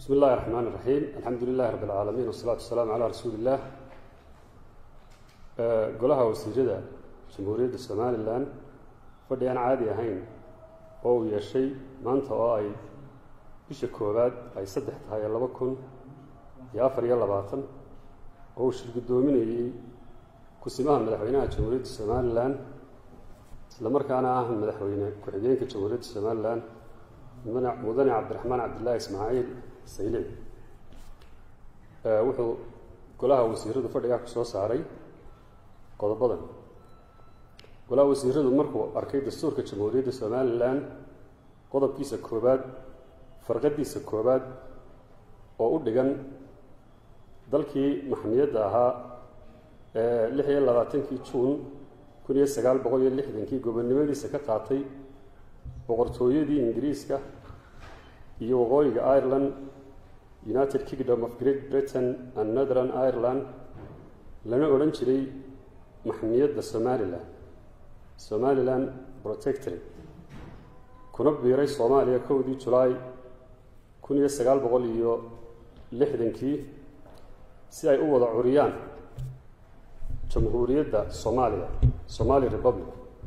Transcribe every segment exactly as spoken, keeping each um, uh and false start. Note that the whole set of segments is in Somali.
بسم الله الرحمن الرحيم الحمد لله رب العالمين والصلاة والسلام على رسول الله قولها وسيجدة جمهورية الصوماليلاند فديان عادي أهين أو يشي ما أنت أي بيش كوباد أي صدح هاي الله بكون يافر يلا باطن أو شرق الدوميني كسمها مدحوينها جمهورية الصوماليلاند لما كان أهم مدحوينها كحجين كجمهورية الصوماليلاند مدني عبد الرحمن عبد الله إسماعيل سيلين wuxuu golaha wasiiradu fadhiga ku soo saaray qodobadan golaha wasiiradu markuu arkay dastuurka jamhuuriyadda Soomaaliland qodobkiisa koobaad farqadiisa koobaad oo u dhigan dalkii maxkamiyadda ahaa ee lix iyo labaatan-kii Juun kun iyo sagaal boqol iyo lixdan-kii gobonimadiisa ka qaatay boqortooyadii Ingiriiska iyo waqooyiga Ireland United Kingdom of Great Britain and Northern Ireland lana oran jiray maxkamiyadda Somaliland Somaliland Protectorate kuna biiray Soomaaliya kowdii July kun iyo sagaal boqol iyo lixdan-kii si ay u wada curiyaan jamhuuriyadda Soomaaliya Somali Republic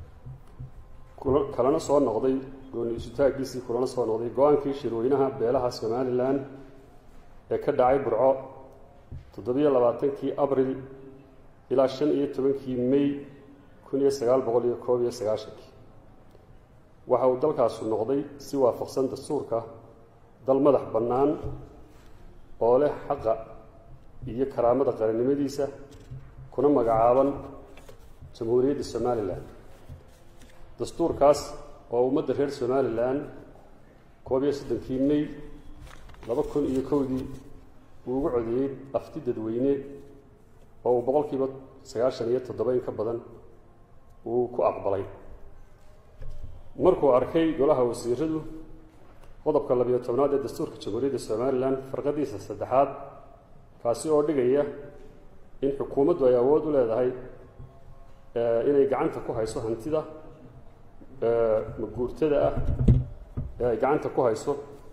kalana soo noqday gooni isutaagiisii kulana soo noqday go'aankii shirweynaha beelaha Somaliland ee ka dhacay Burco toddoba iyo labaatan-kii Abriil ilaa shan iyo toban-kii May kun iyo sagaal boqol iyo koob iyo sagaashan-kii waxa uu dalkaas noqday si waafaqsan dastuurka dal madax bannaan oo leh xaqa iyo karaamada qarannimadiisa kuna magacaaban jamhuuriyadda Somaliland dastuurkaas oo ummadda reer Somaliland koob iyo soddon-kii May laba kun iyo kowdii uu ugu codeeyay afti dadweyne oo uu boqolkiiba sagaashan iyo toddoba in ka badan uu ku aqbalay markuu arkay golaha wasiiradu qodobka laba iyo tobnaad ee dastuurka jamhuuriyadda Somaliland farqadiisa saddexaad kaasi oo dhigaya in xukuumaddu ay awood u leedahay inay gacanta ku hayso hantida maguurtada ah ee ay gacanta ku hayso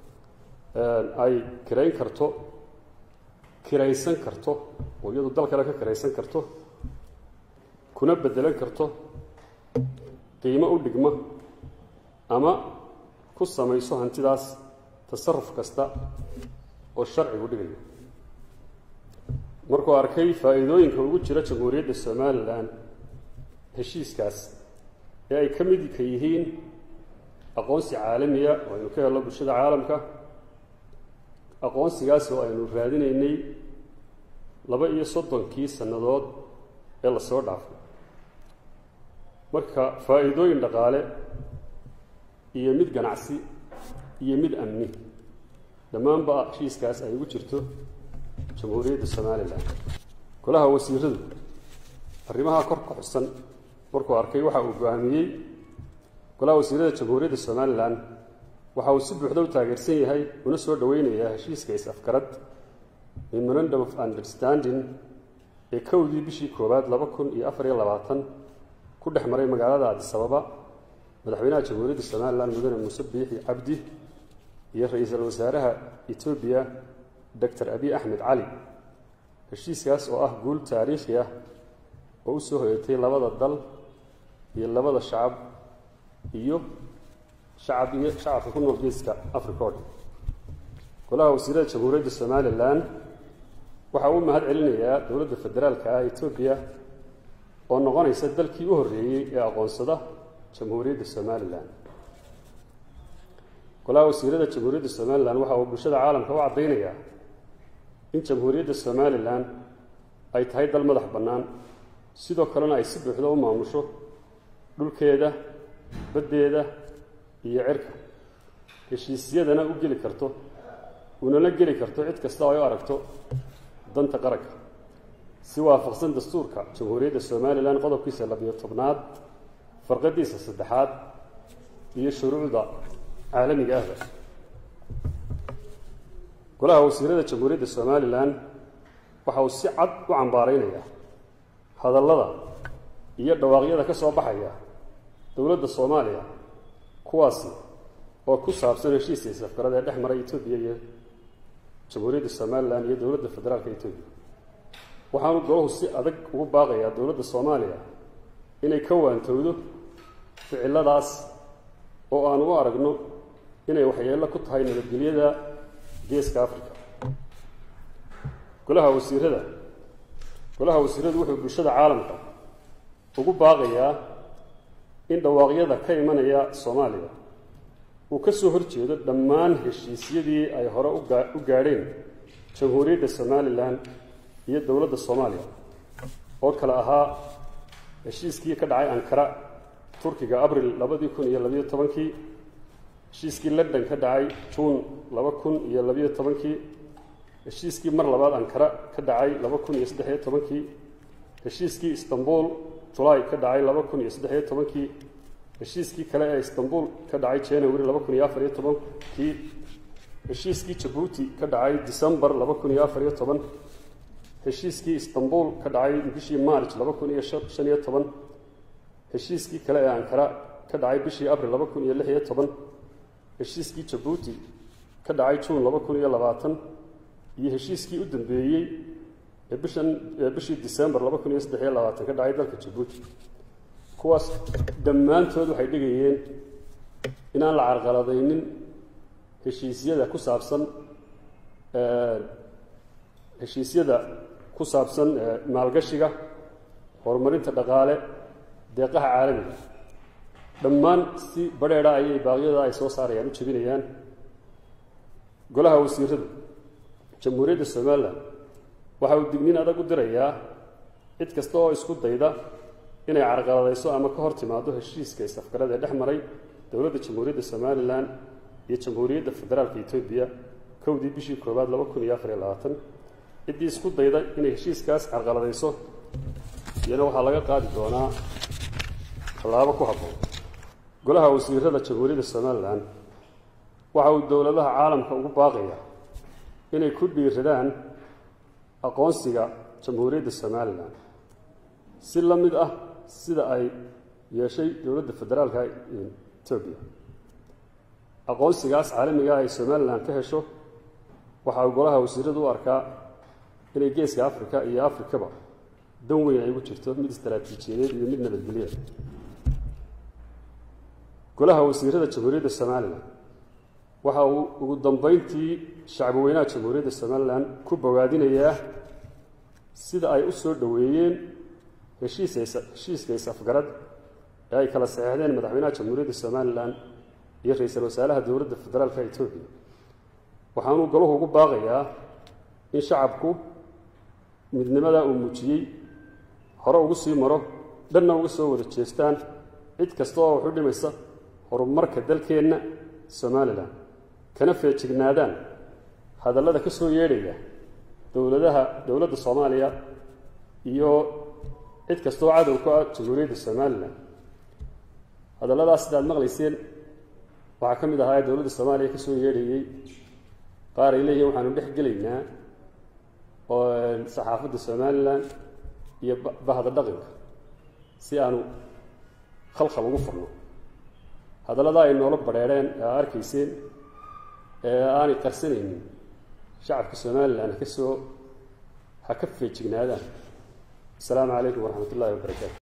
ay kirayn karto kiraysan karto oo iyadu dal kale ka kiraysan karto kuna bedelan karto qiimo u dhigma ama ku samayso hantidaas tasarruf kasta oo sharcigu dhigayo markuu arkay faa'iidooyinka ugu jira jamhuuriyadda Somaliland heshiiskaas ee ay ka mid yihiin aqoonsi caalami ah oo aynu ka helno bulshada caalamka aqoonsigaas oo aynu raadinaynay laba iyo soddonkii sannadood ee la soo dhaafay marka faa'iidooyin dhaqaale iyo mid ganacsi iyo mid amni dhammaanba heshiiskaas ay ugu jirto jamhuuriyadda Somaliland golaha wasiiradu arrimaha kor ka xusan markuu arkay waxa uu go'aamiyay golaha wasiirada jamhuuriyadda Somaliland waxa uu si buuxda u taageersan yahay una soo dhaweynayaa heshiiska is-afgarad Memorandum of Understanding ee kowdii bishii koowaad laba kun iyo afar iyo labaatan ku dhex maray magaalada Addis Ababa madaxweynaha jamhuuriyadda Somaliland mudane Muuse Biixi Cabdi iyo ra'iisul wasaaraha Ethiopia Doctor Abiy Ahmed Cali heshiiskaas oo ah guul taariikhi ah oo u soo hoyatay labada dal iyo labada shacab iyo shacab iyo shacabka ku nool geeska Afrika golaha wasiirada jamhuuriyadda Somaliland waxa uu mahad celinayaa dowladda federaalka ah Ethiopia oo noqonaysa dalkii u horreeyay ee aqoonsada jamhuuriyadda Somaliland golaha wasiirada jamhuuriyadda Somaliland waxa uu bulshada caalamka u cadeynayaa in jamhuuriyadda Somaliland ay tahay dal madax bannaan sidoo kalena ay si buuxda u maamusho dhulkeeda baddeeda iyo cirka heshiisyadana u geli karto unana geli karto cid kasta oo ay aragto danta qaranka si waafaqsan dastuurka jamhuuriyadda Somaliland qodobkiisa laba iyo tobnaad farqadiisa saddexaad iyo shuruucda caalamiga ah golaha wasiirada jamhuuriyadda Somaliland waxa uu si cad u cambaaraynayaa hadallada iyo dhawaaqyada ka soo baxaya dowladda Soomaaliya kuwaasi oo ku saabsan heshiiska is-afgarad ee dhex maray Ethiopia iyo jamhuuriyadda somalilan iyo dowladda federaalka etoobiya waxaanu golahu si adag ugu baaqayaa dowladda soomaaliya inay ka waantowdo ficiladaas oo aan u aragno inay waxyeello ku tahay nabadgelyada geeska afrika golaha wasiirada golaha wasiiradu wuxuu bulshada caalamka ugu baaqayaa in dhawaaqyada ka imanaya soomaaliya uu ka soo horjeedo dhammaan heshiisyadii ay hore u gaadheen jamhuuriyadda somalilan iyo dowladda soomaaliya oo kale ahaa heshiiskii ka dhacay ankara turkiga abril labadii kun iyo labiyo tobankii heshiiskii london ka dhacay juun laba kun iyo labiyo tobankii heshiiskii mar labaad ankara ka dhacay laba kun iyo saddexiyo tobankii heshiiskii istanbul julaay ka dhacay laba kun iyo saddexiyo tobankii heshiiskii kale ee istanbul ka dhacay january laba kun iyo afar iyo tobankii heshiiskii jabuuti ka dhacay december laba kun iyo afar iyo toban heshiiskii istanbul ka dhacay bishii march laba kun iyo shan iyo toban heshiiskii kale ee ankara ka dhacay bishii abril laba kun iyo lix iyo toban heshiiskii jabuuti ka dhacay juun laba kun iyo labaatan iyo heshiiskii u dambeeyey ee bishan ee bishii december laba kun iyo saddex iyo labaatan ka dhacay dalka jabuuti kuwaas dhammaantood waxay dhigayeen inaan la carqaladaynin heshiisyada ku saabsan heshiisyada ku saabsan maalgashiga horumarinta dhaqaale deeqaha caalamiga dhammaan si badheedha ayay baaqyada ay soo saarayaan u jebinayaan golaha wasiiradu jamhuuriyadda somalilan waxa uu digniin adag u dirayaa cid kasta oo isku dayda inay carqaladayso ama ka hor timaado heshiiska is-afgarada ee dhex maray dowladda jamhuuriyadda somalilan iyo jamhuuriyadda federaalka etoobiya kowdii bishii koowaad laba kun iyo afar iyo labaatan ciddii isku dayda inay heshiiskaas carqaladayso iyana waxaa laga qaadi doonaa tallaabo ku habboon golaha wasiirada jamhuuriyadda somalilan waxa uu dowladaha caalamka ugu baaqaya inay ku dhiiradaan aqoonsiga jamhuuriyadda somalilan si la mid ah sida ay yeeshay dowladda federaalka etoobiya aqoonsigaas caalamiga ay somalilan ka hesho waxa uu golaha wasiiradu u arkaa inay geeska afrika iyo afrikaba dan weyn ay ugu jirto mid istaraatiijiyadeed iyo mid nabadgelya golaha wasiirada jamhuuriyadda somalilan waxa uu ugu dambeyntii shacbi weynaha jamhuuriyadda somalilan ku bogaadinayaa sida ay u soo dhoweeyeen heshiiska is-afgarad ee ay kala saxeexdeen madaxweynaha jamhuuriyadda somalilan iyo ra-iisul wasaaraha dowladda federaalka etoobiya waxaanuu golahu ugu baaqayaa in shacabku midnimada uu muujiyey hore ugu sii maro dhanna uga soo wada jeestaan cid kasta oo wax u dhimaysa horumarka dalkeenna somalilan kana feejignaadaan hadallada ka soo yeedhaya dowladaha dowladda soomaaliya iyo cid kasta oo cadow ku ah jamhuuriyadda somalilan hadalladaas sidaad maqlayseen waxaa ka mid ahaa ee dowladda soomaaliya ka soo yeedhayey qaar ay leeyihin waxaanu dhex gelaynaa oo saxaafadda somalilan iyo bahda dhaqanka si aanu khalkhal ugu furno hadalladaa ay noola badheereen ee aa arkayseen ee aanay qarsanaynin shacabka somalilan ha ka soo ha ka feejignaadaan asalaamu calaykum waraxmat ullahi wabarakaatu